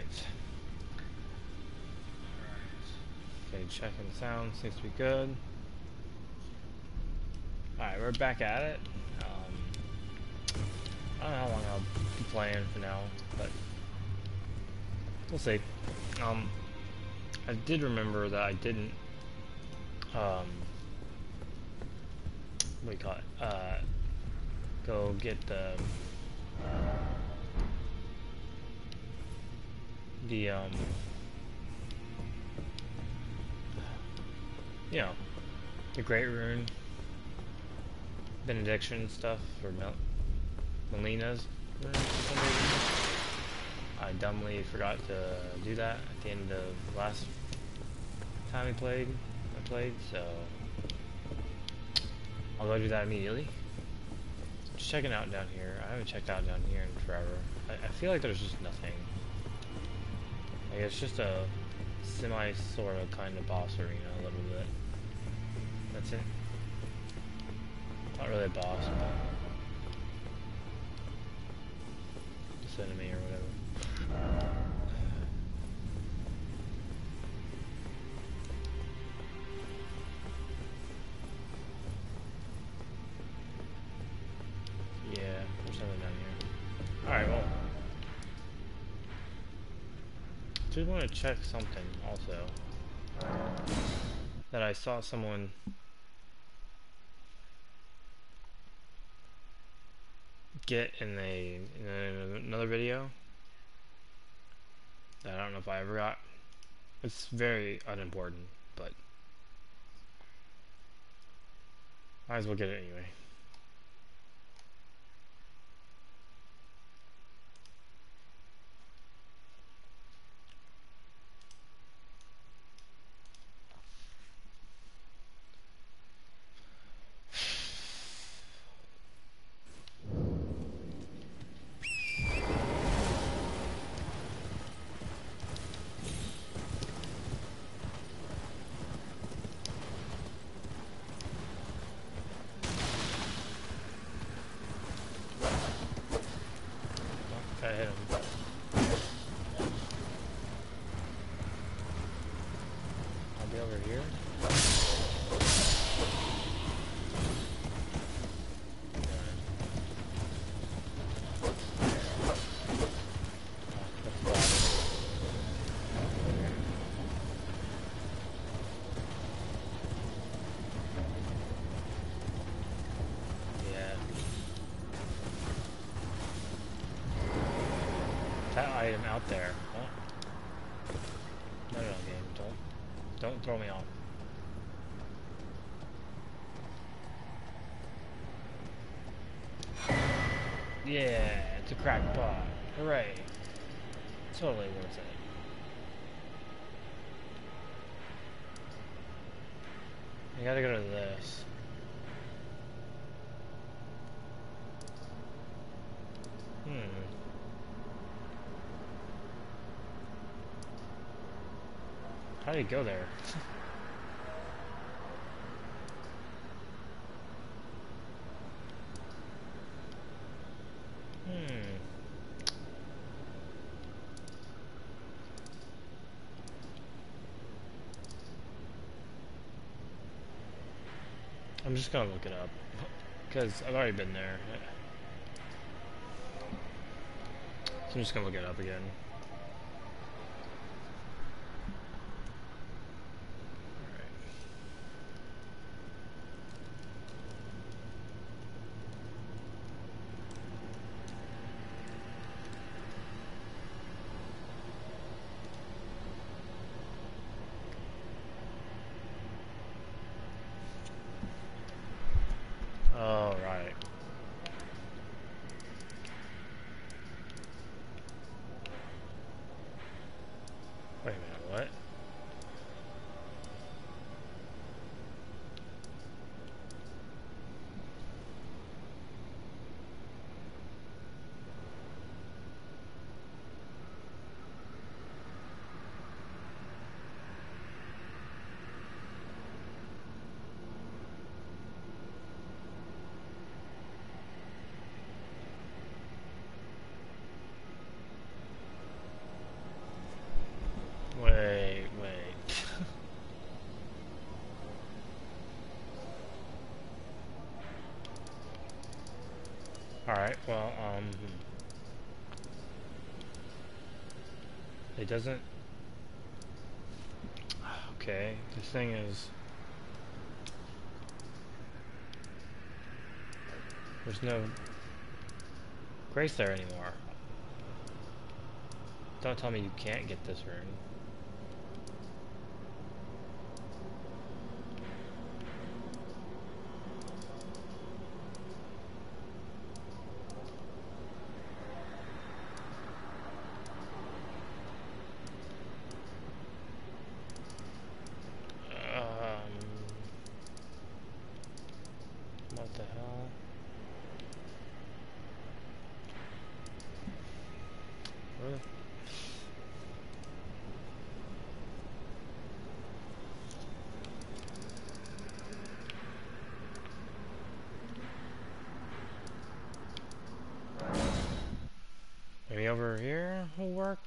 Okay, checking the sound. Seems to be good. Alright, we're back at it. I don't know how long I'll be playing for now, but we'll see. I did remember that I didn't, what do you call it? Go get the you know, the Great Rune benediction stuff for Melina's rune for some reason. I dumbly forgot to do that at the end of last time I played, so I'll go do that immediately. Just checking out down here. I haven't checked out down here in forever. I feel like there's just nothing. Like it's just a semi sort of kind of boss arena a little bit. That's it. Not really a boss, but just enemy or whatever. Yeah, there's something down here. Alright, well. Just want to check something also. That I saw someone get in another video. That I don't know if I ever got. It's very unimportant, but might as well get it anyway. I hit him. I'll be over here. That item out there. Oh. No, game. Don't throw me off. Yeah, it's a crackpot. Hooray. Totally worth it. I gotta go to this. How do you go there? I'm just gonna look it up because I've already been there. So I'm just gonna look it up again. Oh, right. Wait a minute, what? Alright, well, it doesn't... Okay, this thing is... There's no grace there anymore. Don't tell me you can't get this room. What the hell? Where? Maybe over here will work.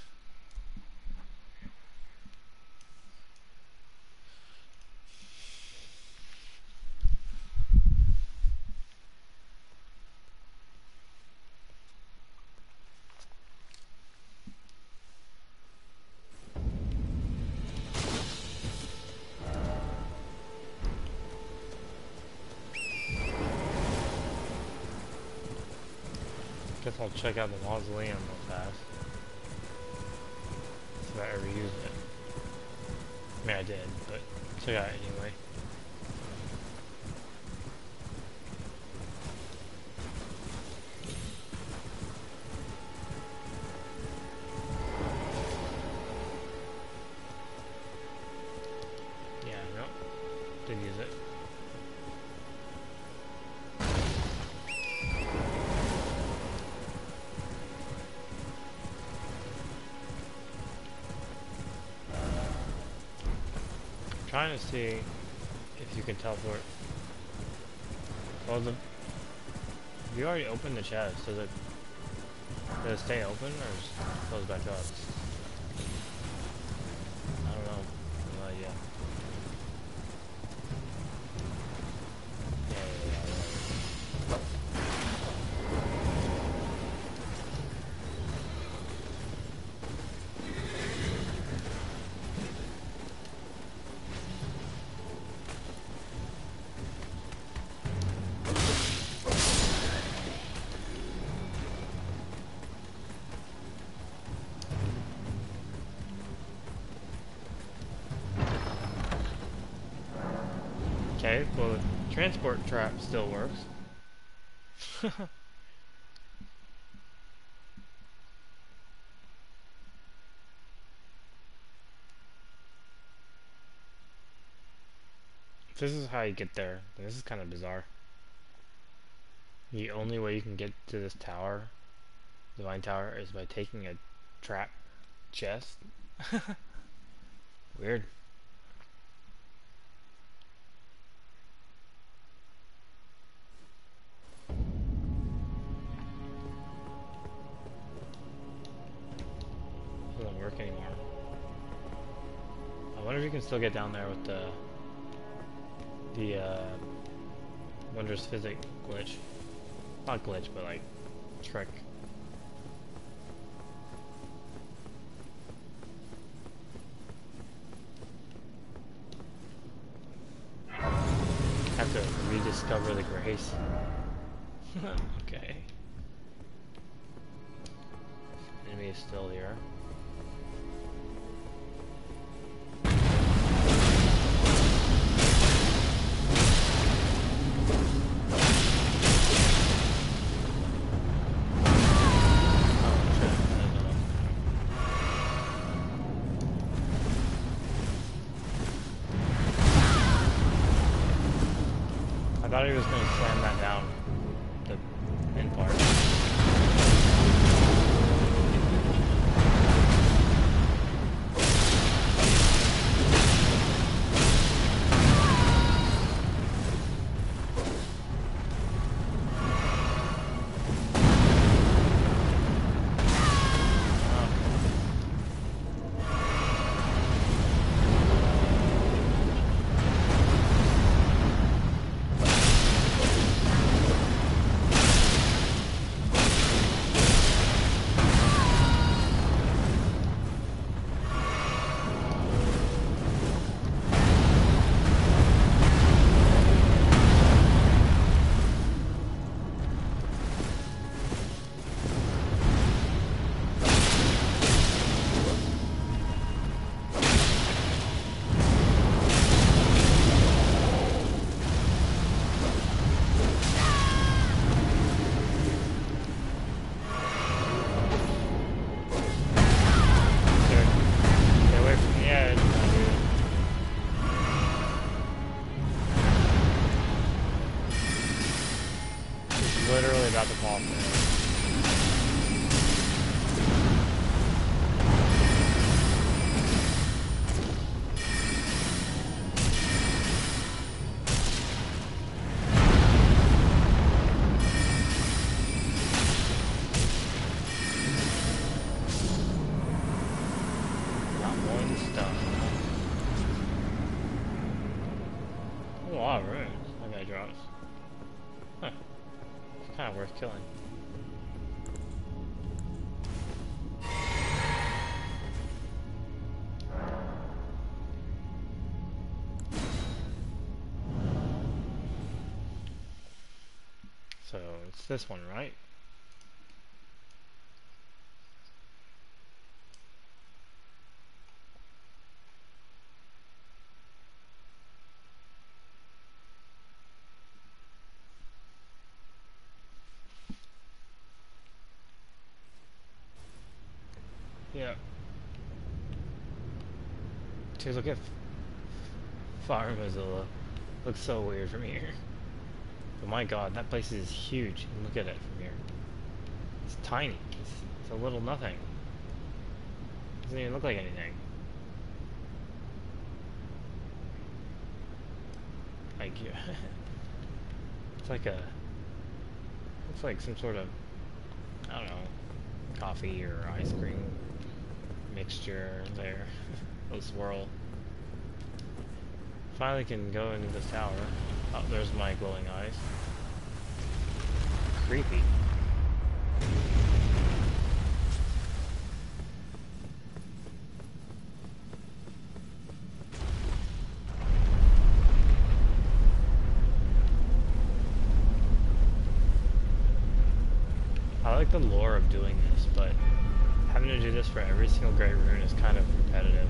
Guess I'll check out the mausoleum real fast. See if I ever used it. I mean, I did, but check it out anyway. Yeah, no, didn't use it. Trying to see if you can teleport. Well, you already opened the chest. Does it stay open or just close back up? I don't know. No idea. Okay, well the transport trap still works. This is how you get there. This is kind of bizarre. The only way you can get to this tower, Divine Tower, is by taking a trap chest. Weird. Doesn't work anymore. I wonder if you can still get down there with the wondrous physics glitch. Not glitch, but like trick. Have to rediscover the grace. Okay. Enemy is still here. I thought he was going to slam that down, the end part. stuff. A lot of runes that guy drops. Huh. It's kind of worth killing. So, it's this one, right? Yeah. Dude, look at Fire Mozilla. Looks so weird from here. But my god, that place is huge. Look at it from here. It's tiny. It's a little nothing. Doesn't even look like anything. Like, yeah. It's like a... Looks like some sort of... I don't know. Coffee or ice cream mixture there. A swirl. Finally can go into this tower. Oh, there's my glowing eyes. Creepy. I like the lore of doing this, but having to do this for every single great rune is kind of repetitive.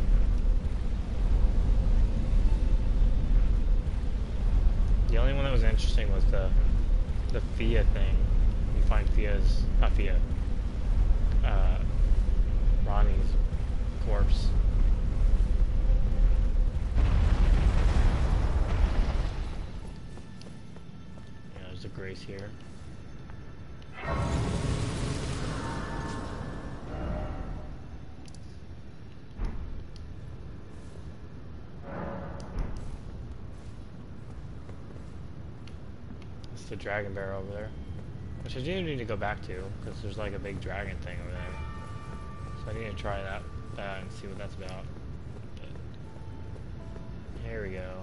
The only one that was interesting was the Fia thing. You find Fia's, not Fia, Ronnie's corpse. Yeah, there's a grace here. The dragon bear over there, which I do need to go back to because there's like a big dragon thing over there, so I need to try that and see what that's about. But here we go.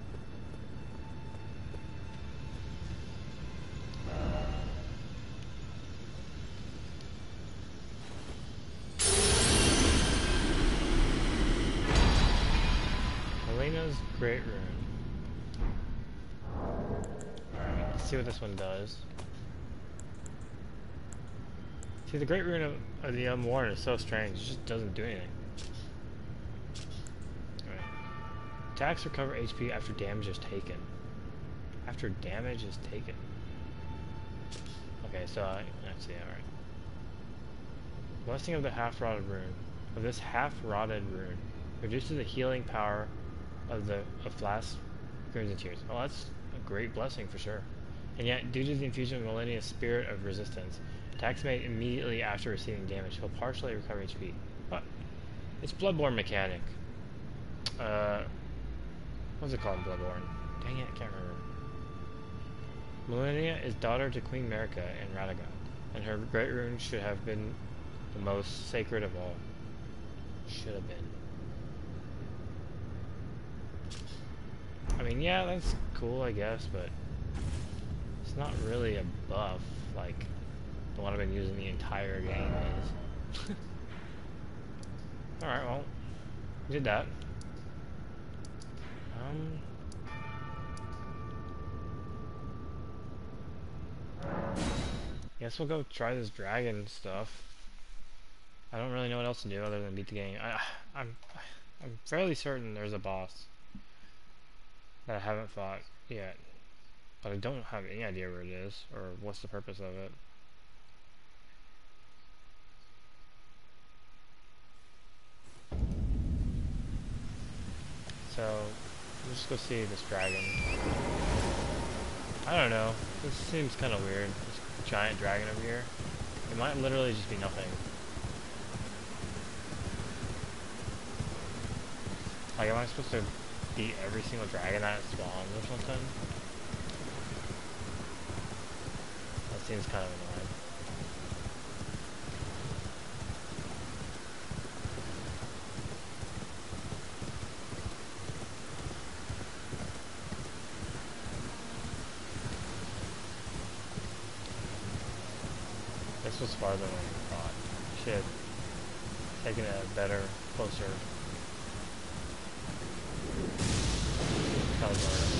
Elena's Great Rune. See what this one does. See, the Great Rune of the Unworn is so strange, it just doesn't do anything. Alright. Attacks recover HP after damage is taken. After damage is taken. Okay, so I see, alright. Blessing of the Half-Rotted Rune. Of this half-rotted rune. Reduces the healing power of Flask, Runes and Tears. Oh, that's a great blessing for sure. And yet, due to the infusion of Millennia's Spirit of Resistance, attacks made immediately after receiving damage will partially recover HP. What? It's Bloodborne mechanic. What's it called in Bloodborne? Dang it, I can't remember. Millennia is daughter to Queen Marika and Radagon, and her great rune should have been the most sacred of all. Should have been. I mean, yeah, that's cool, I guess, but it's not really a buff like the one I've been using the entire game is. Alright, well, we did that. Guess we'll go try this dragon stuff. I don't really know what else to do other than beat the game. I'm fairly certain there's a boss that I haven't fought yet, but I don't have any idea where it is or what's the purpose of it. So let's just go see this dragon. I don't know. This seems kind of weird. This giant dragon over here. It might literally just be nothing. Like, am I supposed to beat every single dragon that spawns or something? That seems kind of annoying. This was farther than I thought. Should have taken a better, closer color guard.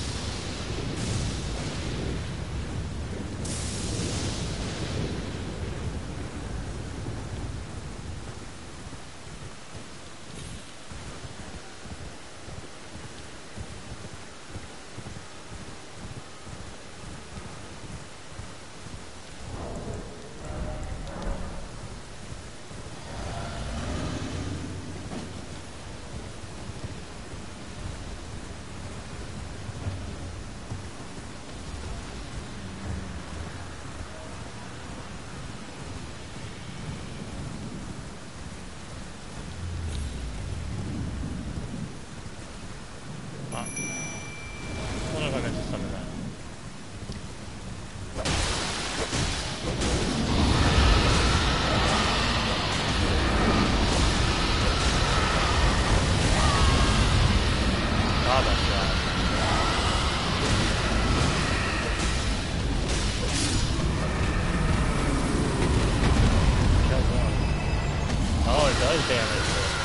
I don't know if I meant to summon that. Ah, that's right. Killed one. Oh, it does damage.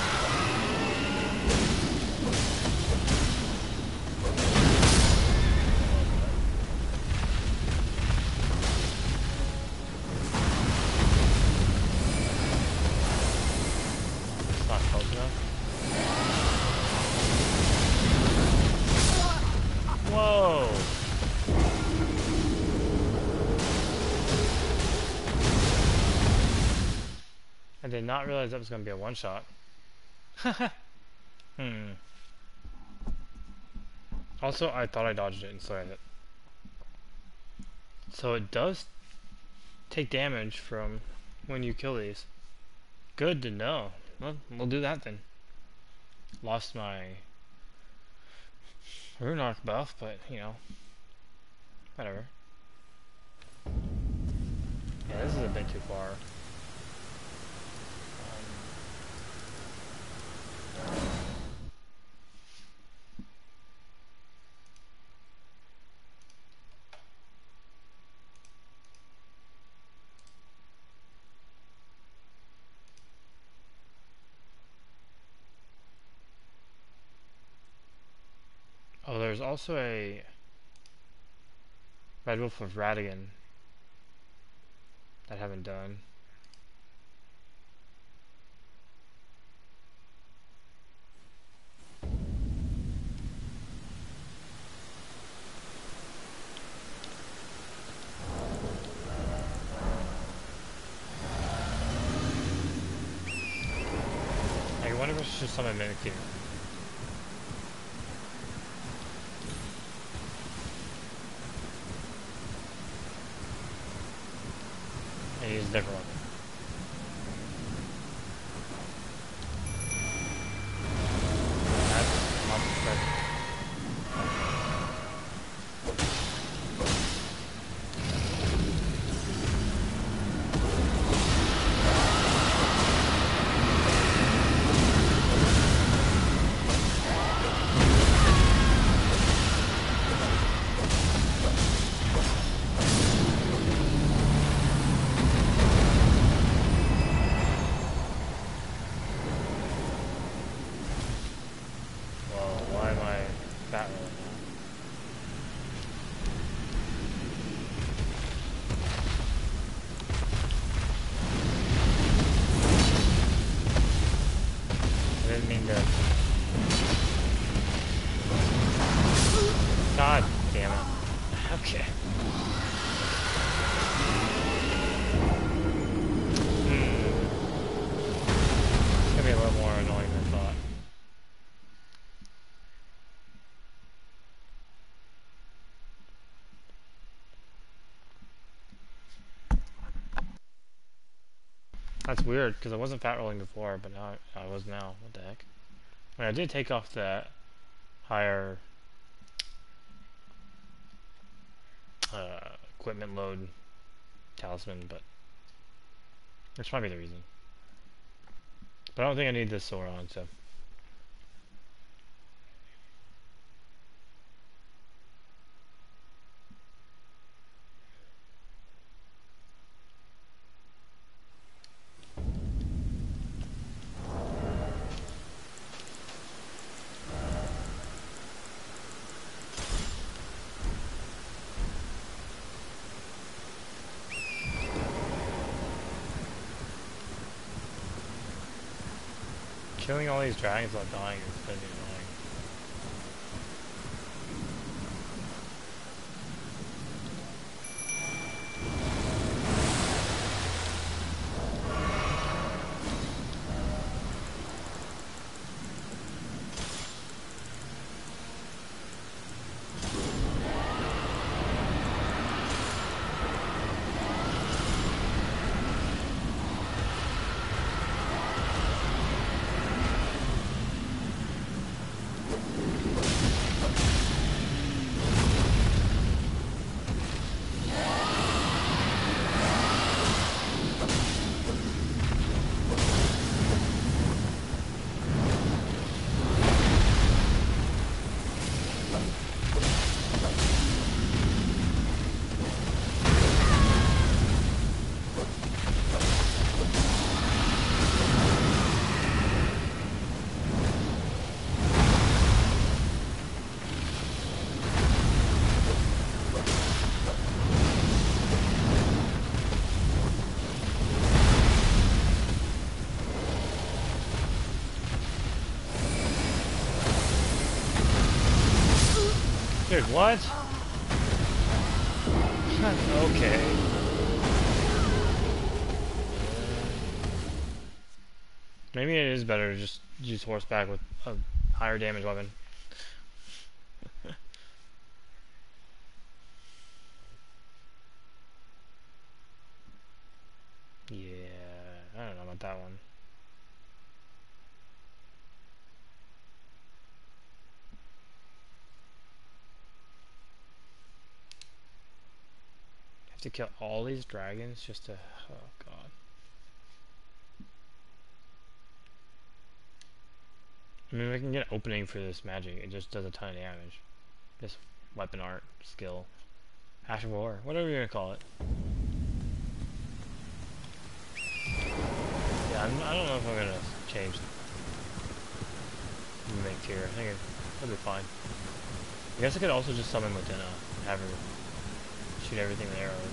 It's not close enough. Whoa! I did not realize that was going to be a one-shot. Also, I thought I dodged it and so I hit. So it does take damage from when you kill these. Good to know. Well, we'll do that then. Lost my Rune Arc buff, but you know, whatever. Yeah, this is a bit too far. Oh, there's also a Red Wolf of Radigan that I haven't done. I wonder if I should summon Mimic here. And use a different one. That's not perfect. Why am I fat rolling now? I didn't mean to. God damn it. Okay. It's gonna be a little more annoying than I thought. That's weird, because I wasn't fat rolling before, but now I was now. What the heck? I mean, I did take off that higher equipment load talisman, but that's probably the reason. But I don't think I need this sword on, so. Killing all these dragons without dying is gonna be annoying. Dude, what? Okay. Maybe it is better to just use horseback with a higher damage weapon. Yeah, I don't know about that one. Have to kill all these dragons just to... Oh, God. I mean, we can get an opening for this magic. It just does a ton of damage. This weapon art skill. Ash of War. Whatever you're gonna call it. Yeah, I don't know if I'm gonna change the make tier. I think it'll be fine. I guess I could also just summon Latina and have her shoot everything with arrows.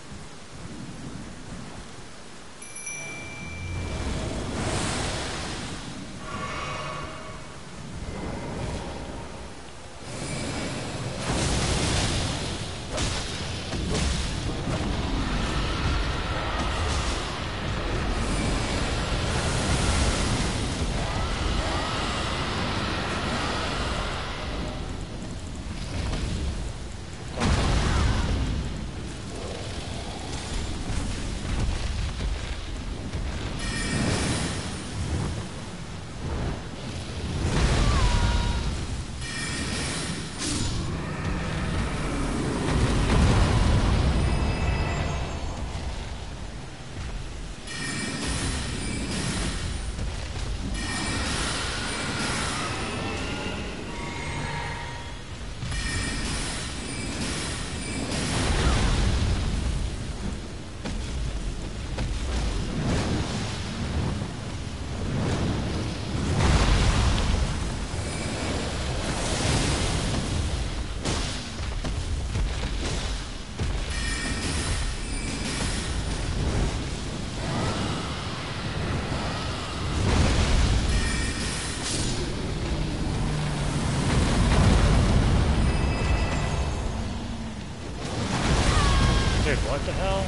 Dude, what the hell?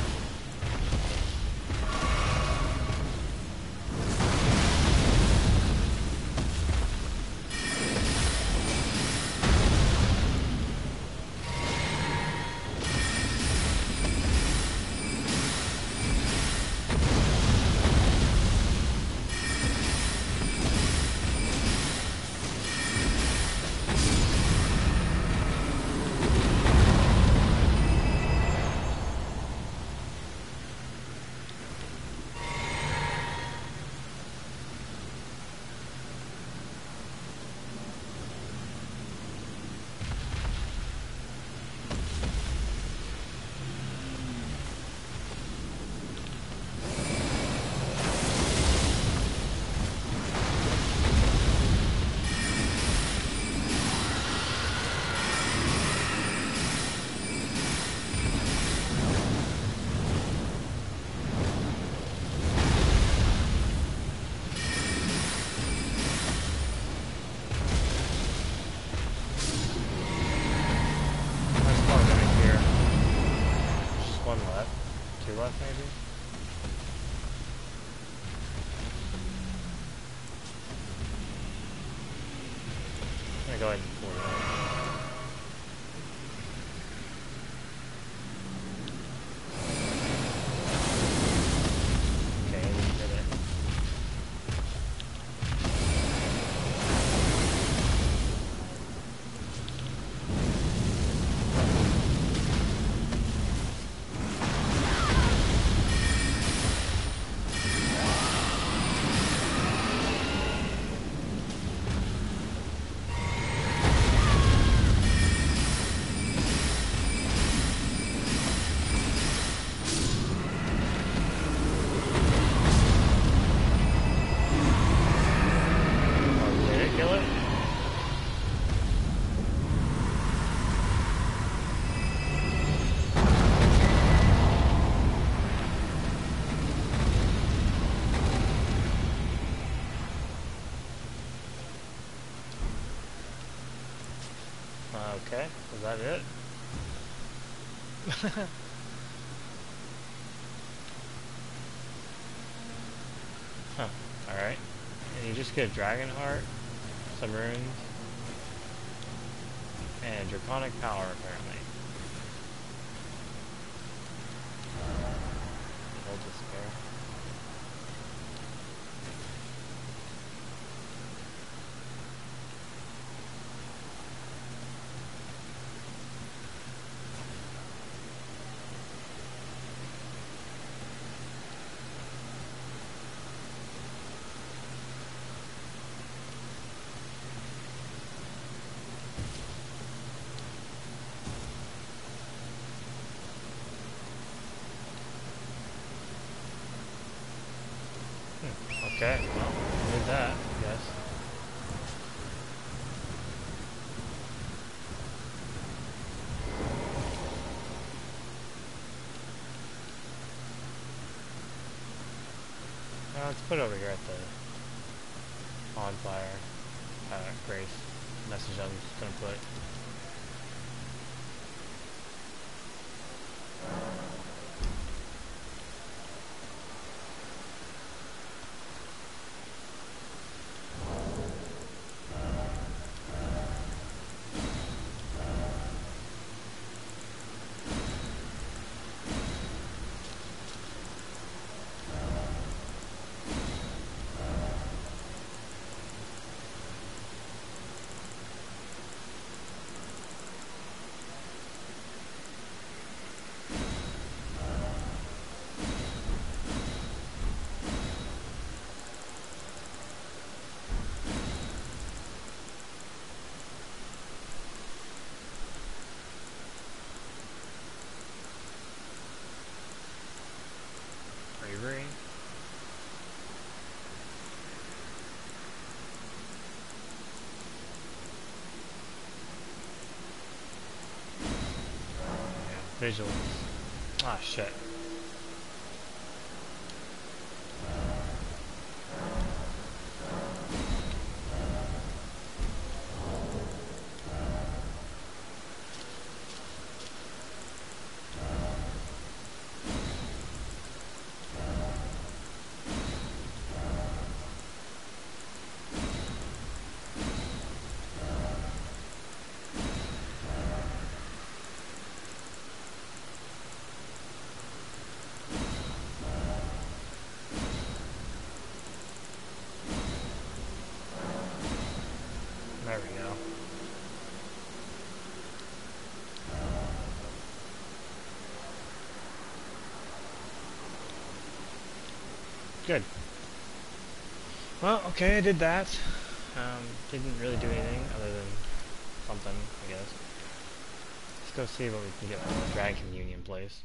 left, maybe? I'm gonna go ahead and pull it out. Okay, we did it. Okay, is that it? Huh, alright. And you just get a dragon heart, some runes, and draconic power apparently. No despair. Okay, well, I did that, I guess. Now let's put it over here at the bonfire. Grace message I'm just gonna put. Bravery. Yeah, vigilance. Ah, shit. There we go. Good. Well, okay, I did that. Didn't really do anything other than something, I guess. Let's go see what we can get from the Dragon Union place.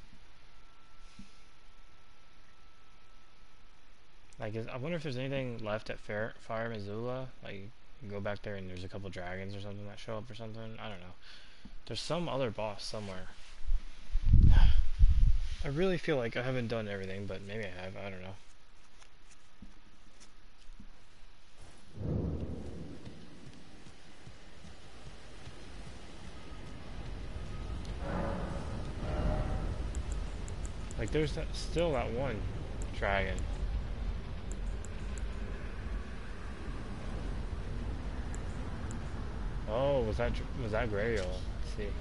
Like, I wonder if there's anything left at Fire Missoula. Like, you can go back there and there's a couple dragons or something that show up or something. I don't know. There's some other boss somewhere. I really feel like I haven't done everything, but maybe I have. I don't know. Like, Like there's still that one dragon. Oh, was that Grail? Let's see.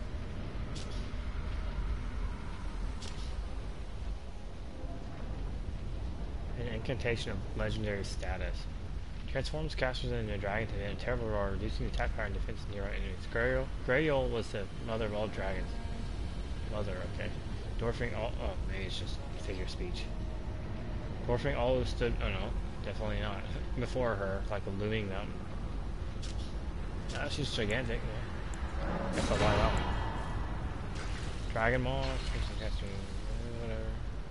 An incantation of legendary status. Transforms casters into a dragon to emit a terrible roar, reducing the attack power and defense of nearby enemies. Grail was the mother of all dragons. Mother, okay. Dwarfing all. Oh, maybe it's just figure of speech. Dwarfing all who stood. Oh no, definitely not. Before her, like a looming mountain. Ah, she's gigantic. Yeah. Guess I'll buy that one. Dragon Maul, whatever.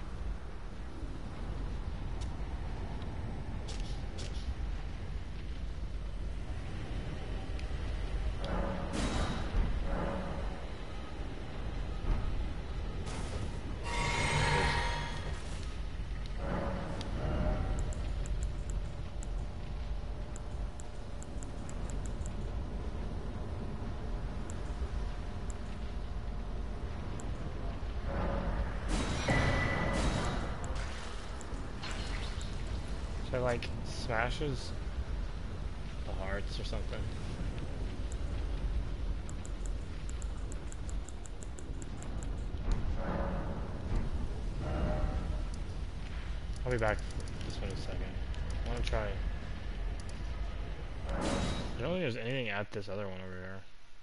So like smashes the hearts or something. I'll be back for this one in a second. I want to try. I don't think there's anything at this other one over here.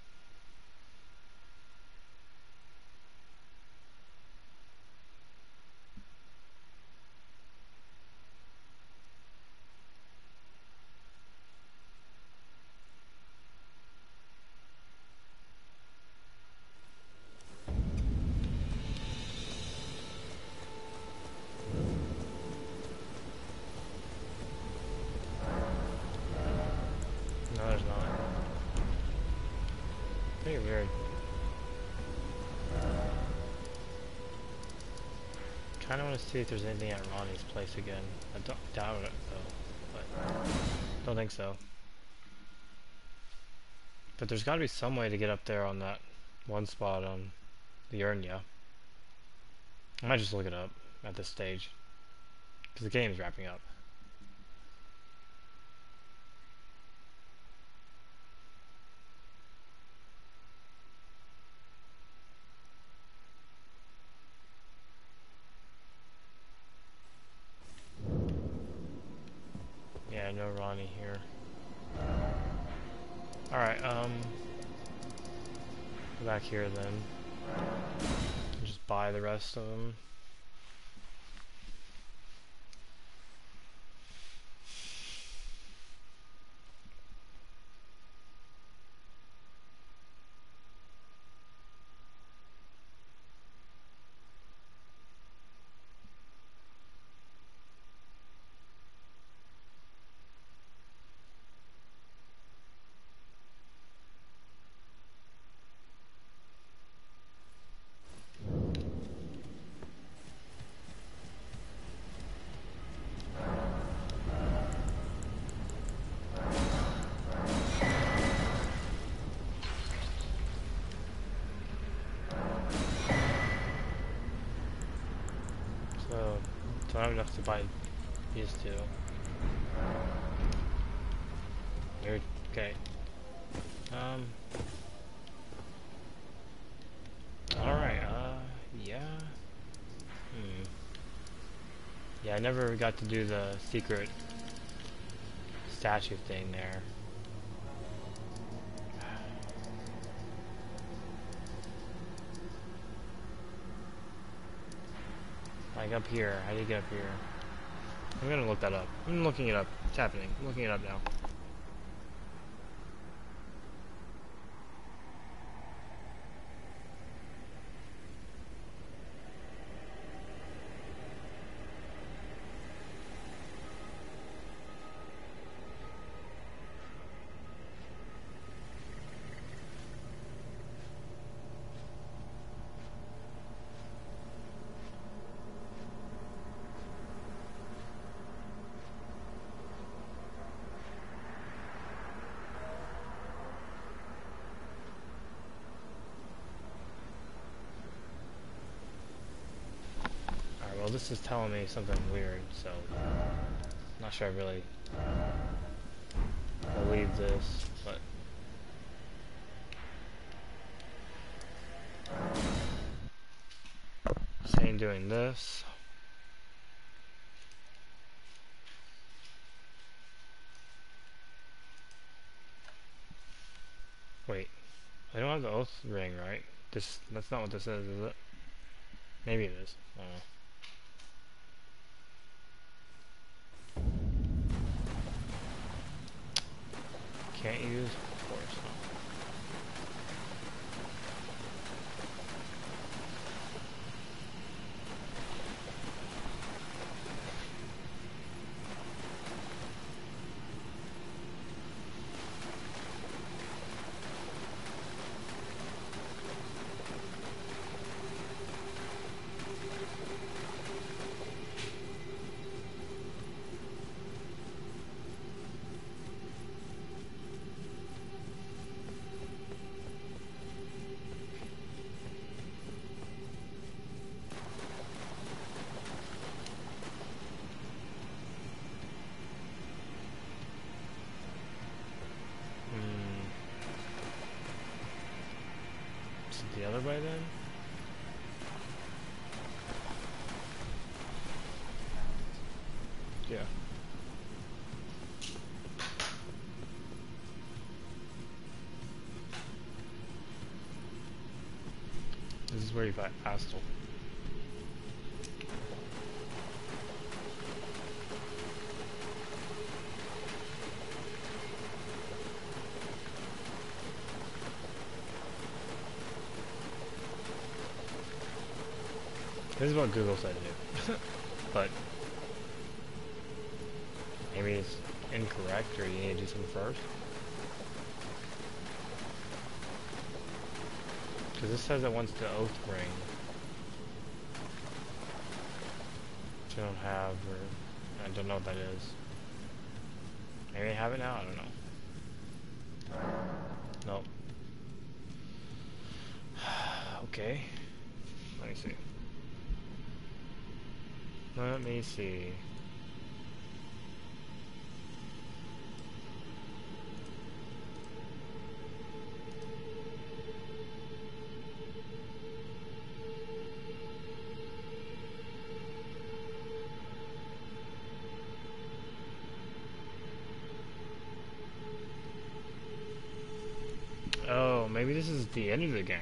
No, there's not. Pretty weird. Kind of want to see if there's anything at Ronnie's place again. I doubt it though, but don't think so. But there's got to be some way to get up there on that one spot on the Urnia. I might just look it up at this stage because the game's wrapping up. Yeah, no Ronnie here. Alright, go back here then. Just buy the rest of them. So I don't have enough to buy these two. Weird. Okay. Alright, yeah. Yeah, I never got to do the secret statue thing there. Like up here, how do you get up here? I'm gonna look that up. I'm looking it up. It's happening. I'm looking it up now. this is telling me something weird, so I'm not sure I really believe this, but saying doing this. Wait, I don't have the oath ring, right? That's not what this is it? Maybe it is. I don't know. Can't use? Of course not. Is it the other way then? Yeah. This is where you fight Astel. This is what Google said to do. But maybe it's incorrect or you need to do something first. Because this says it wants the oath ring. Which I don't have, or I don't know what that is. Maybe I have it now, I don't know. Nope. Okay. Let me see. Let me see. Oh, maybe this is the end of the game.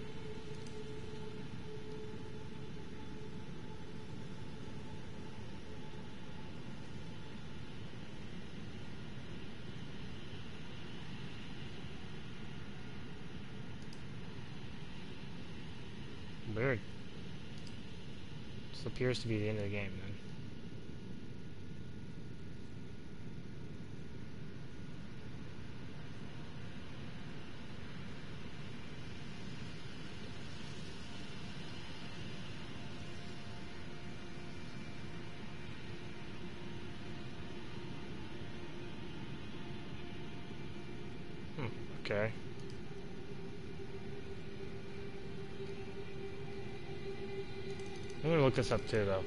Weird. This appears to be the end of the game then. Okay. I'm gonna look this up too, though.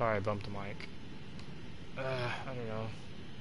Sorry, I bumped the mic. I don't know.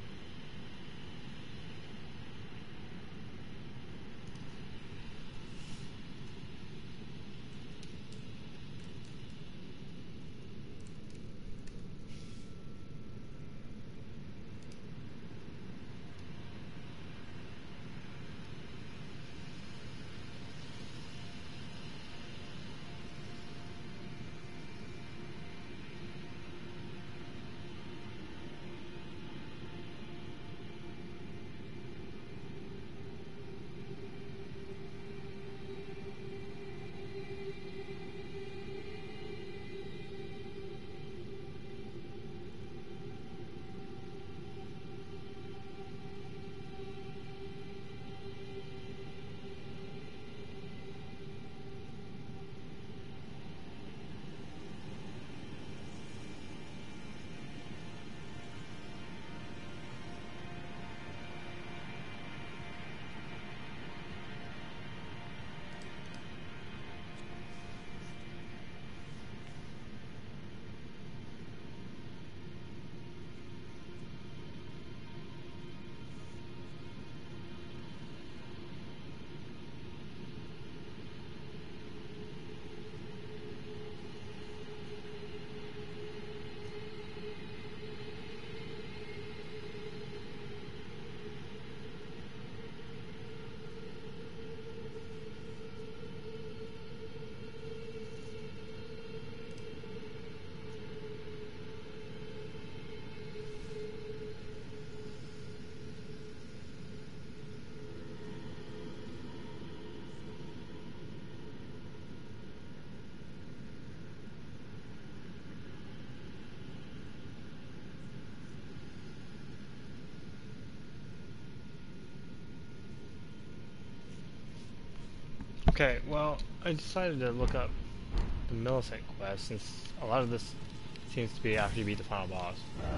Okay, well, I decided to look up the Millicent quest since a lot of this seems to be after you beat the final boss.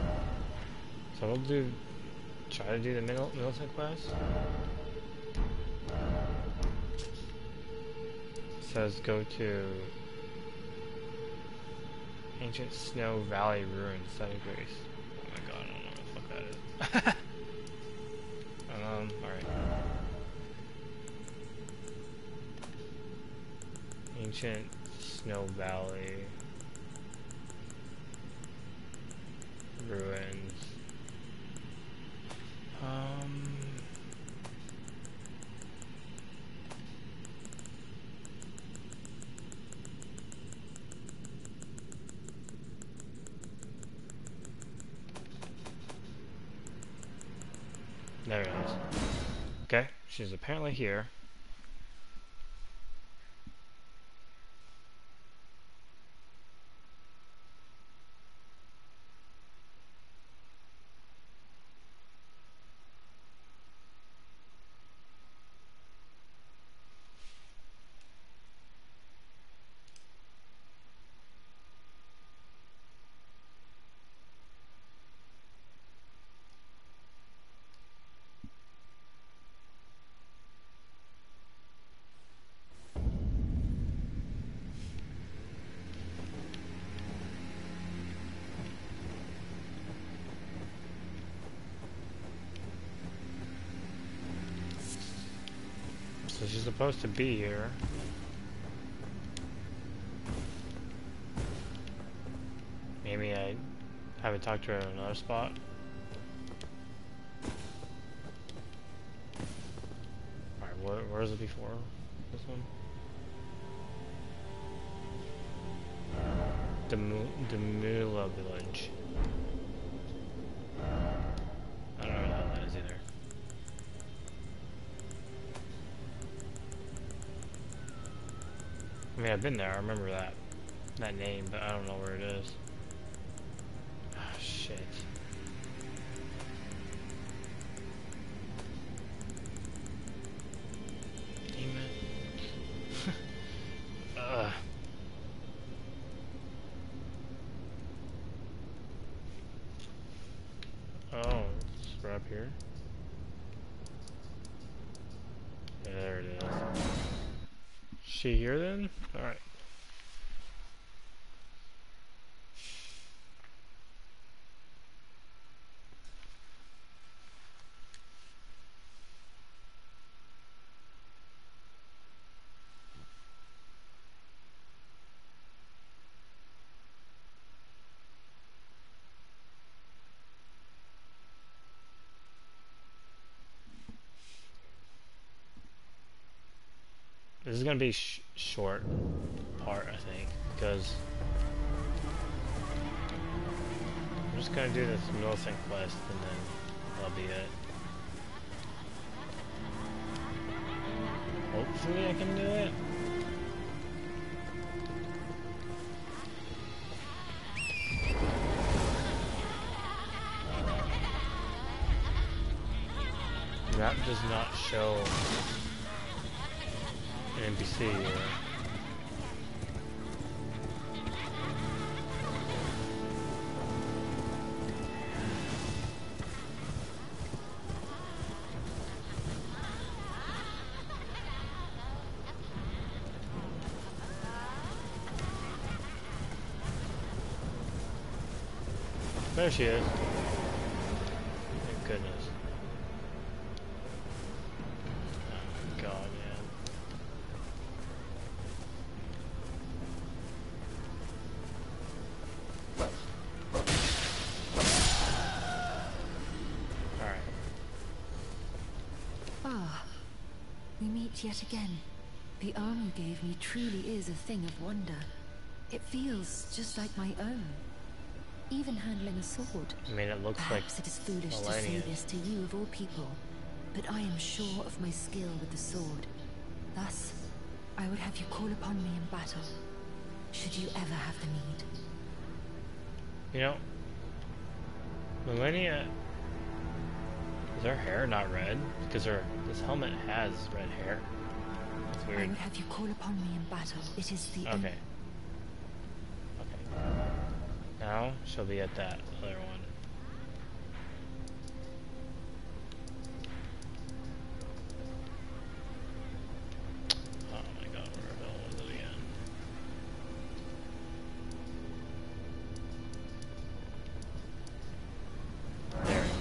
So we'll try to do the Millicent quest. It says go to Ancient Snow Valley Ruins, Setting Grace. Oh my god, I don't know what the fuck that is. Alright. Ancient Snow Valley Ruins. There it is. Okay, she's apparently here. So she's supposed to be here. Maybe I haven't talked to her in another spot. Alright, where is it before? This one? Demula Village. I don't know what that is either. I mean, I've been there, I remember that name, but I don't know where it is. Ah, shit. Damn it. Ugh. Oh, it's right up here. Yeah, there it is. She here then? Alright. This is gonna be short part, I think, because I'm just gonna do this Millicent quest and then that'll be it. Hopefully I can do it. Map does not show an NPC here. There she is. Thank goodness. Oh god, man. Alright. Ah, we meet yet again. The arm you gave me truly is a thing of wonder. It feels just like my own. Even handling a sword. I mean, it looks Perhaps like it is foolish to say this to you of all people, but I am sure of my skill with the sword. Thus, I would have you call upon me in battle, should you ever have the need. You know, Millennia, is her hair not red? Because this helmet has red hair. That's weird. I would have you call upon me in battle. It is the Okay. Okay. Now she'll be at that other one. Oh my god, where the hell was it again? There it is.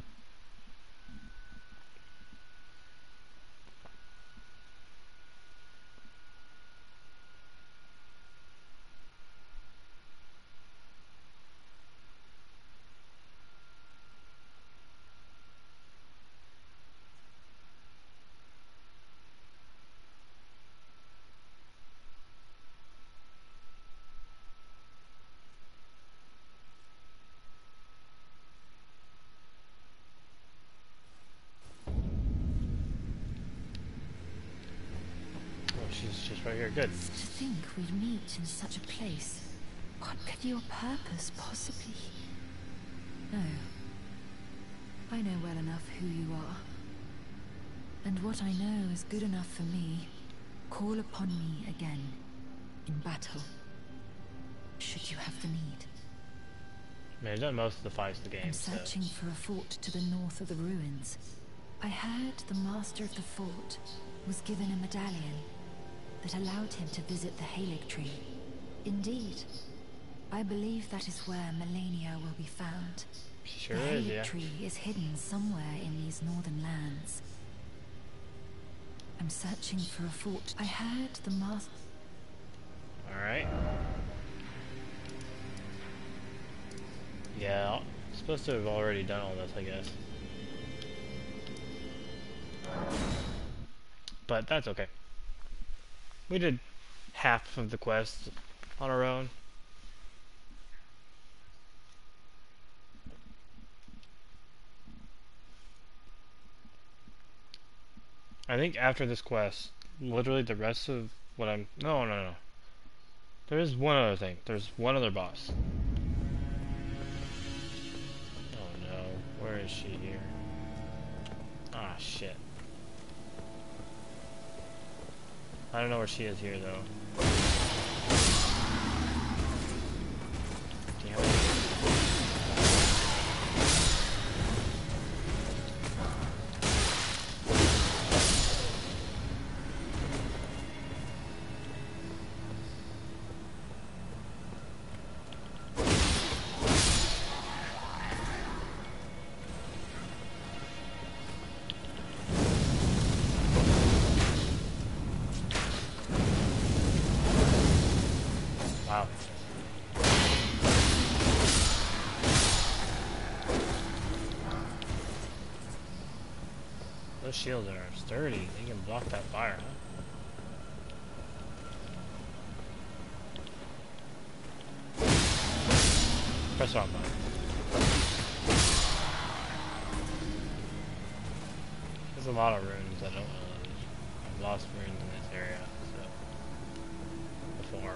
She's just right here. Good. To think we'd meet in such a place. What could your purpose possibly... No. I know well enough who you are. And what I know is good enough for me. Call upon me again. In battle. Should you have the need. I mean, I've done most of the fights of the game, I'm searching for a fort to the north of the ruins. I heard the master of the fort was given a medallion that allowed him to visit the Halig tree. Indeed, I believe that is where Melania will be found. Sure the is, Halig yeah. tree is hidden somewhere in these northern lands. I'm searching for a fort. I heard the master... Alright. Yeah, I'm supposed to have already done all this, I guess. But that's okay. We did half of the quest on our own. I think after this quest, literally the rest of what I'm... No. There is one other thing. There's one other boss. Oh no. Where is she here? Ah, shit. I don't know where she is here, though. Damn it. Wow. Those shields are sturdy. They can block that fire, huh? Press R button. There's a lot of runes I don't know. I've lost runes in this area, so before.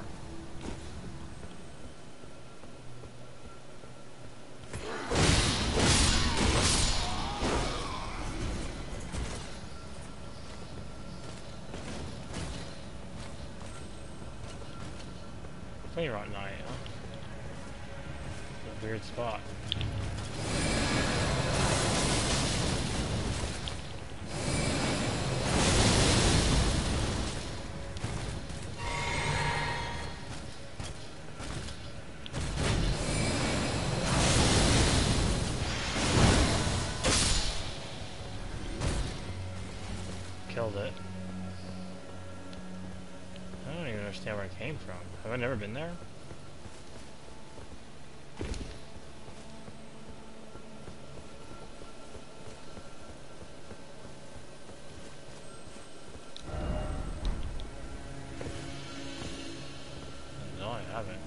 Plenty rotten night, huh? A weird spot. Killed it. I don't even understand where it came from. Have I never been there? No, I haven't.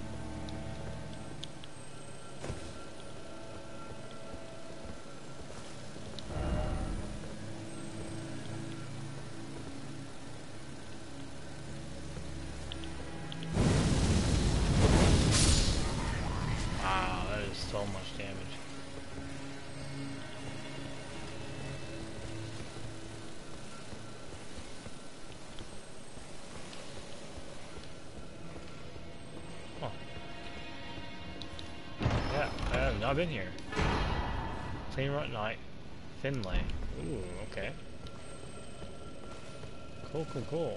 Wow, that is so much damage. Huh. Yeah, I have not been here. Clean Rut Night, Finlay. Ooh, okay. Cool, cool, cool.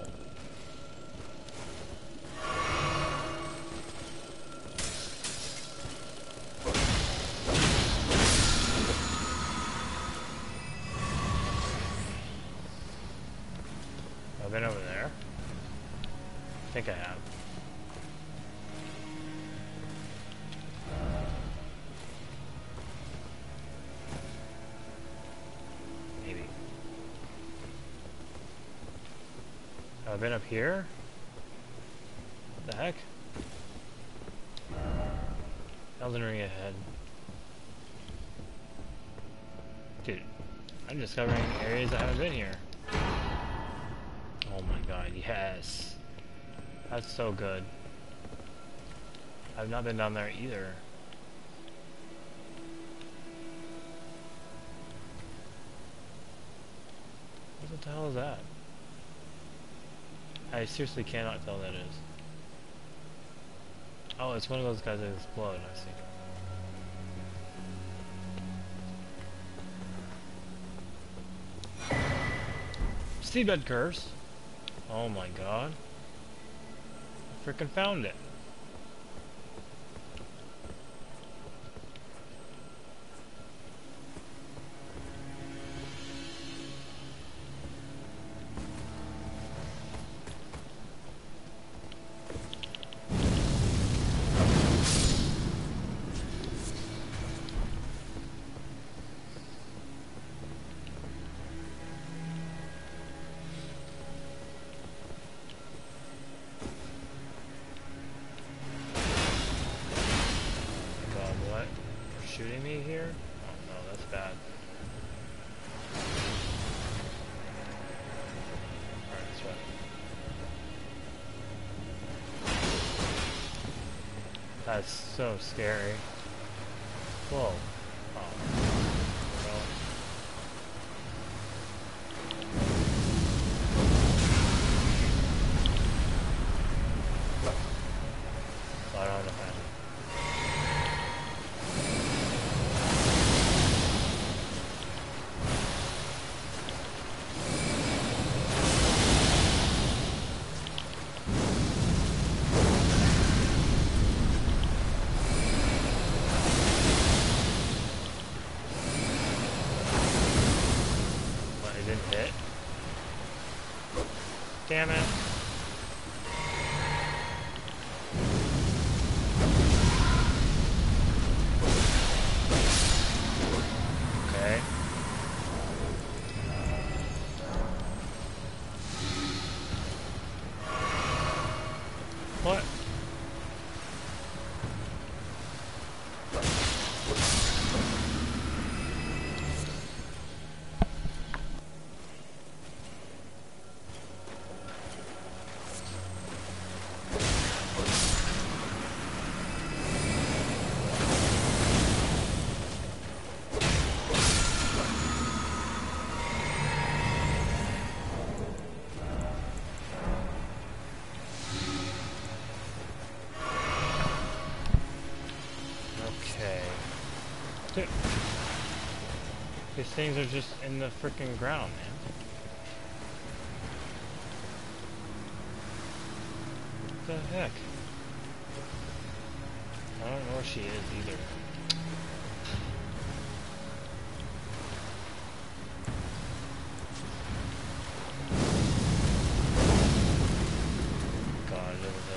I've been over there. I think I have. Maybe. Have I been up here? What the heck? Elden Ring ahead. Dude, I'm discovering areas I haven't been here. Oh my god, yes. That's so good. I've not been down there either. What the hell is that? I seriously cannot tell what that is. Oh, it's one of those guys that explode, I see. Seabed curse. Oh my god. I frickin' found it. Shooting me here? Oh no, that's bad. Alright, let's run. That's so scary. Whoa. Oh. Well. So I don't know if I hit. Damn it. Okay. What? These things are just in the freaking ground, man. What the heck? I don't know where she is either. God, it was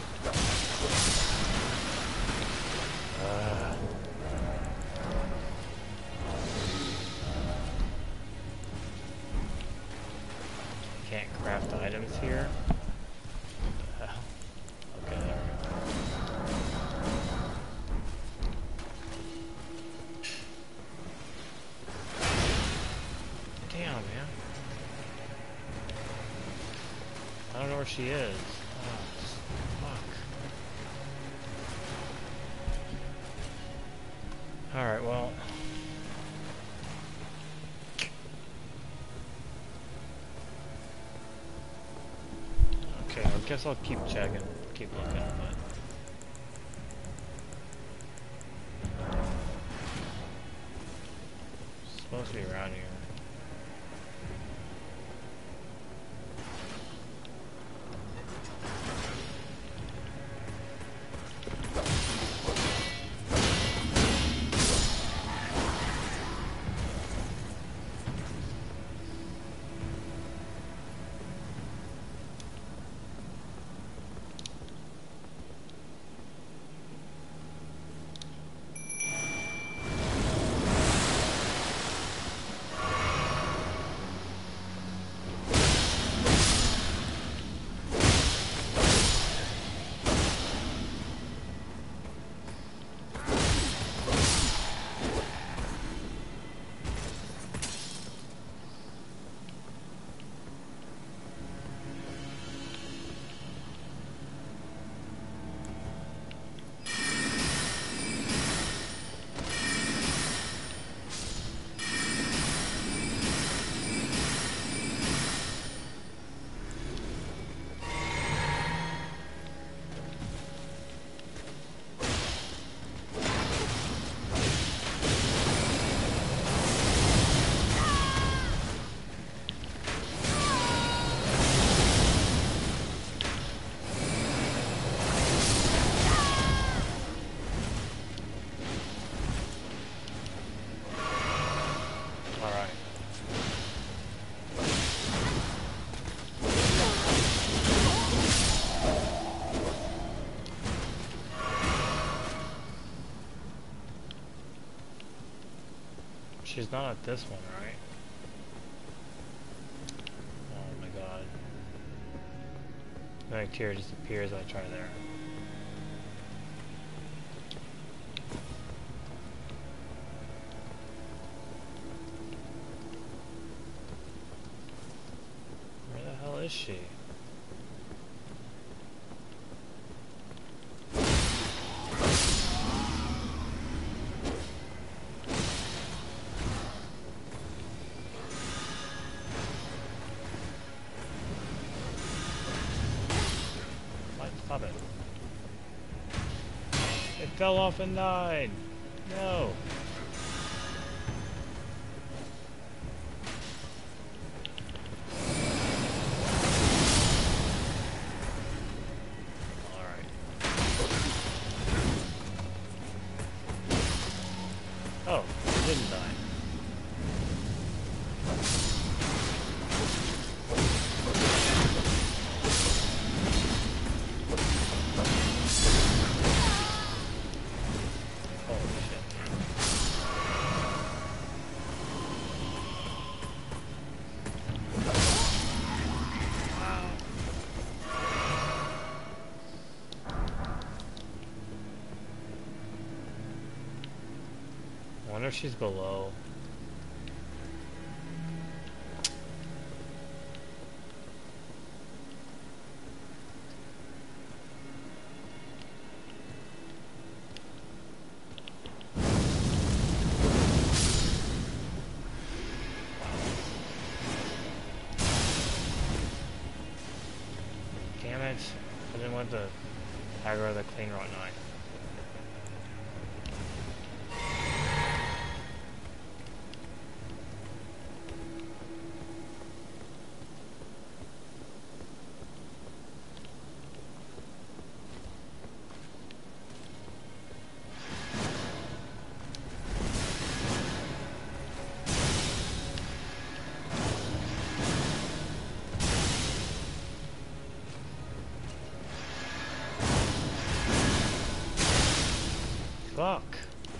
can't craft items here. What the hell? Okay, there we go. Damn, man. I don't know where she is. Oh, fuck. Alright, well. Okay, I guess I'll keep checking, keep looking, but... It's supposed to be around here. She's not at this one, right? Oh my god. My tear disappears, I try there. Where the hell is she? Stop it. It fell off and died. No. Alright. Oh, it didn't die. I wonder if she's below. Damn it. I didn't want to aggro the clean rot knife. Fuck.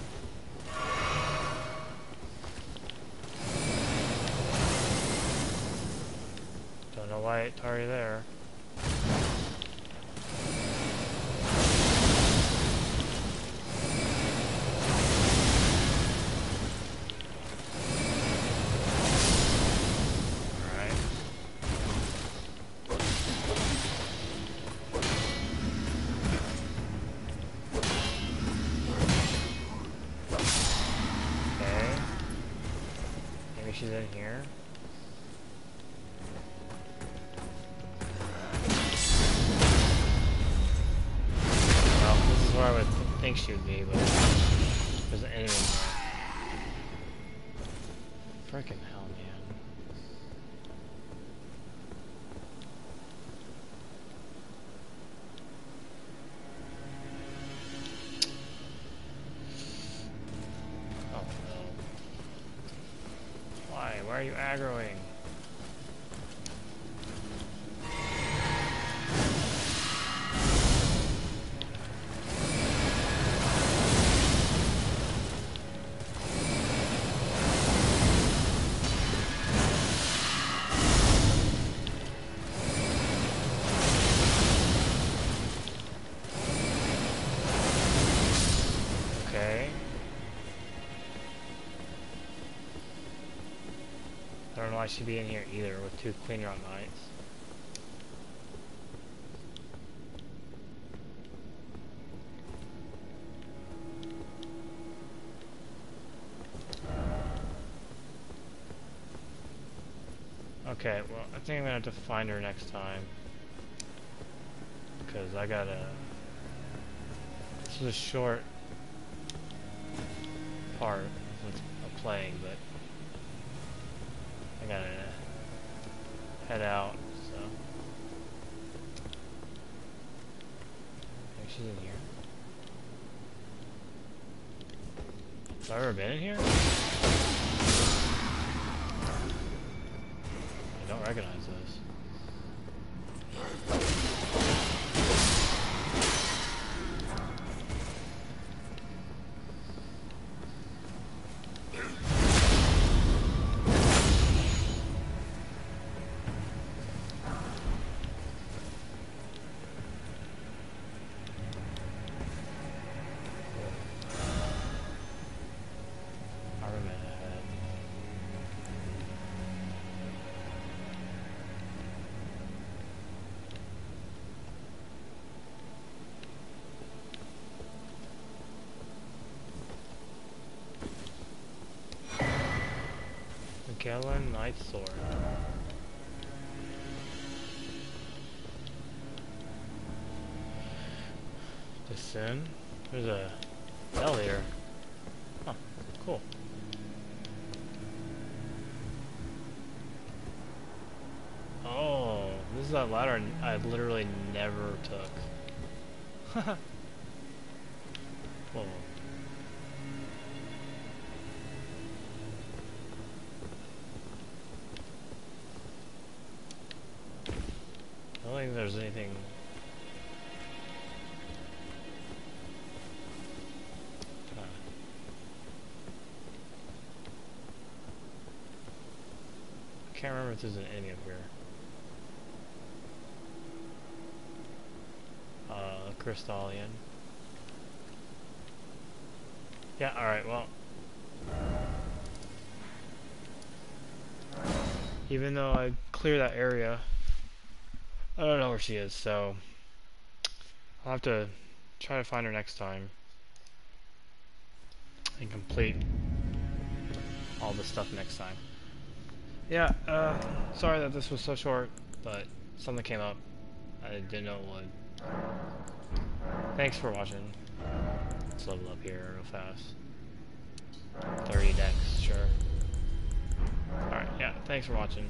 Don't know why it's already there. She's in here. Well, this is where I would think she would be, but there's an enemy there. Freaking hell, man. Oh no. Why? Why are you aggroing? Okay. I don't know why she'd be in here either with two Queen Rock Knights. Okay, well, I think I'm gonna have to find her next time. Because I gotta... This is a short part of playing, but I gotta head out, so... I think she's in here. Have I ever been in here? I don't recognize this. Galen Knight Sword. Descend. There's a bell here. Huh, cool. Oh, this is that ladder I literally never took. Whoa. I don't think there's anything. I can't remember if there's an enemy up here. Crystallian. Yeah, alright, well. Even though I clear that area, I don't know where she is, so I'll have to try to find her next time and complete all the stuff next time. Yeah, sorry that this was so short, but something came up. I didn't know it would. Thanks for watching. Let's level up here real fast. 30 decks, sure. Alright, yeah, thanks for watching.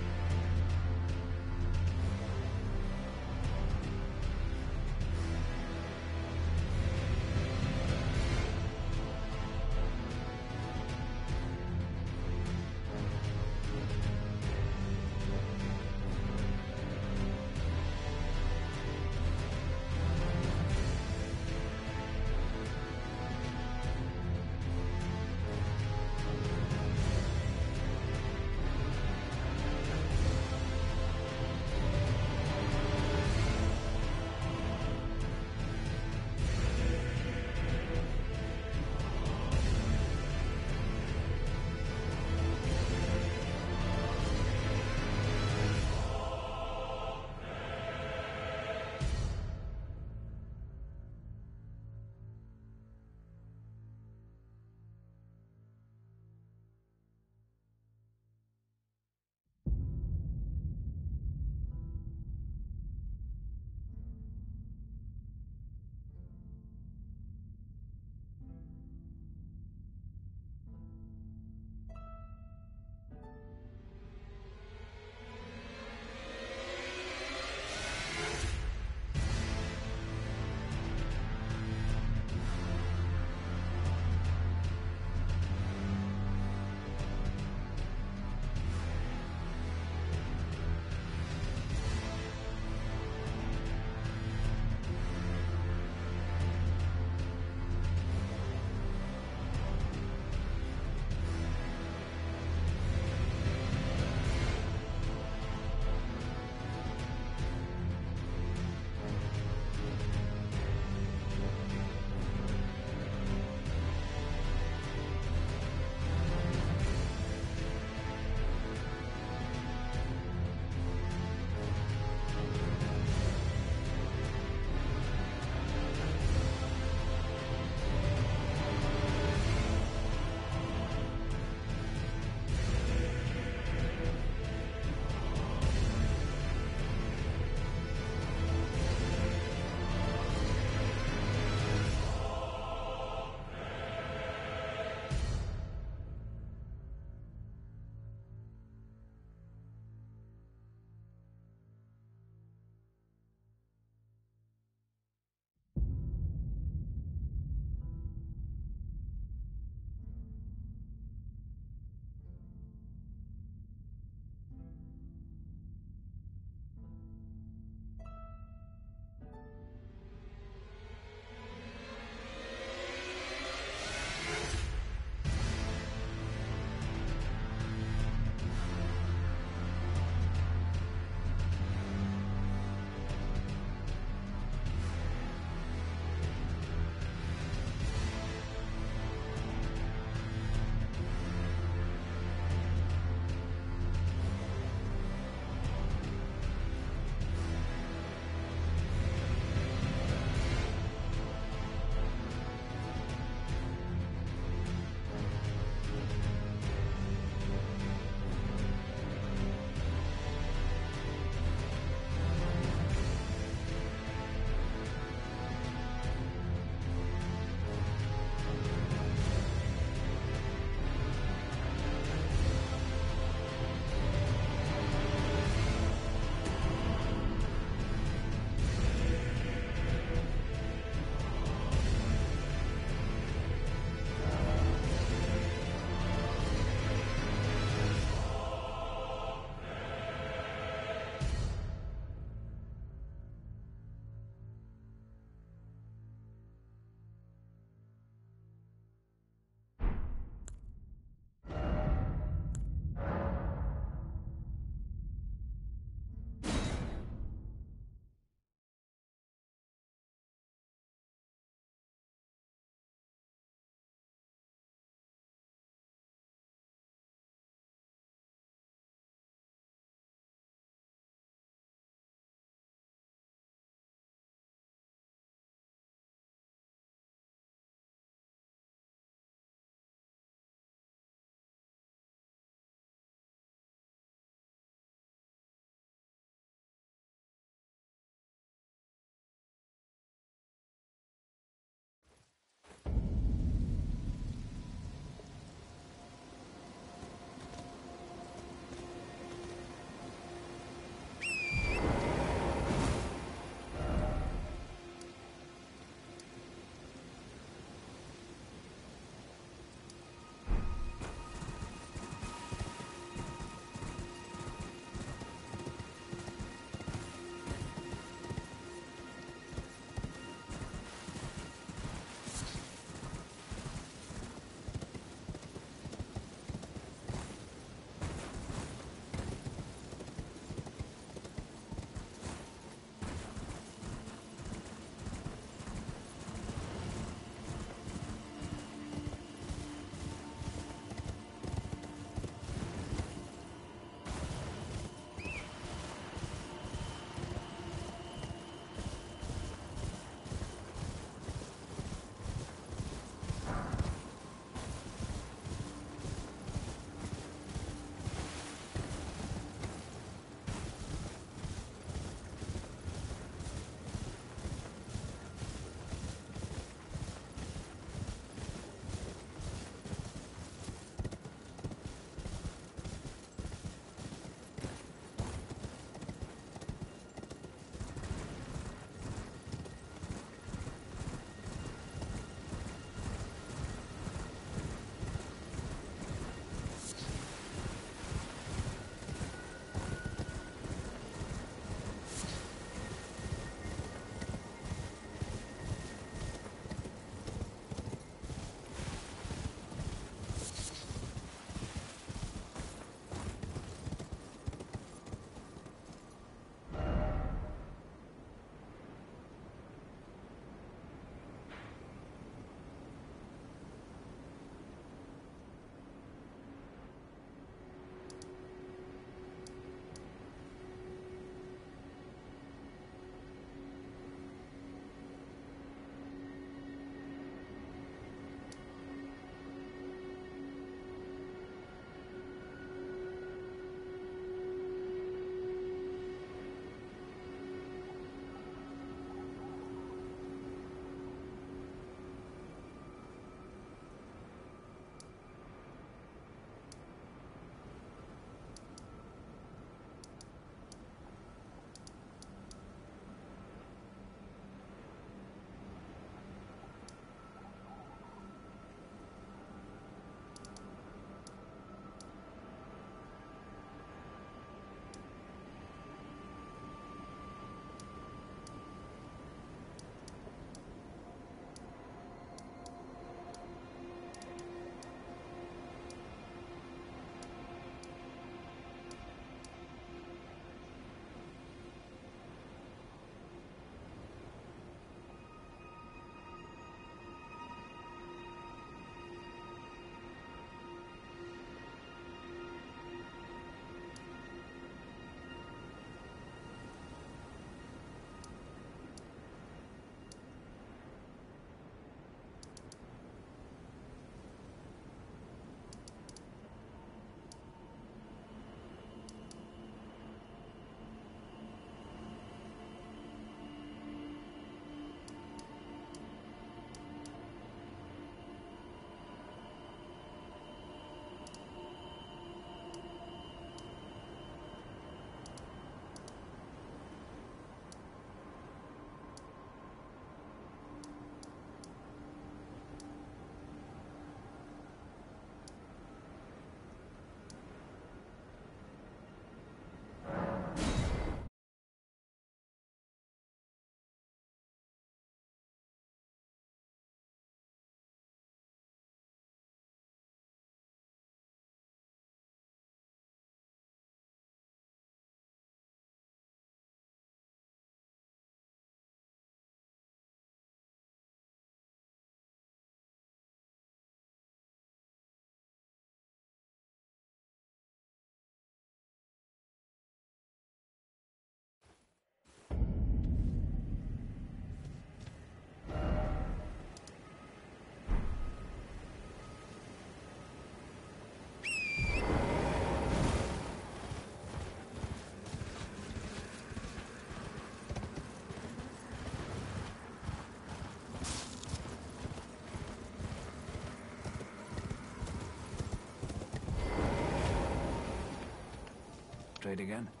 fade again.